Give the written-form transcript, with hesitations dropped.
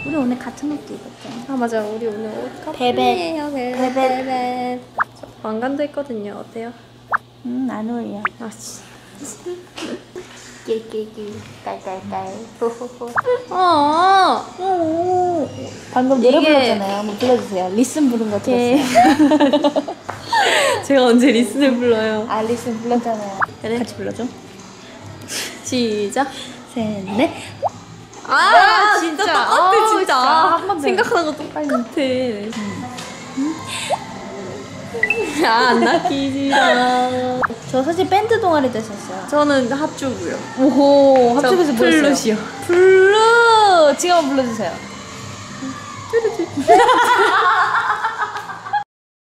우리 오늘 같은 옷도 입었잖아. 아 맞아, 우리 오늘 옷 베베. 커플이에요. 베베. 베베. 저 왕관도 있거든요. 어때요? 안 어울려. 아 씨. 끼끼끼 깔깔깔 호호호. 어. 방금 노래 이게- 불렀잖아요. 한번 불러주세요. 리슨 부른 거 예. 들었어요. 제가 언제 리슨을 불러요? 아 리슨 불렀잖아요. 그래? 같이 불러줘. 시작. 셋, 넷. 아, 진짜 똑같아 진짜. 진짜. 한번 더. 생각하는 거 똑같아. 안 낚이지라. 저 사실 밴드 동아리도 했었어요. 저는 합주고요. 오호, 합주에서 뭐 했어요? 플룻이요. 블루. 지금 한번 불러주세요.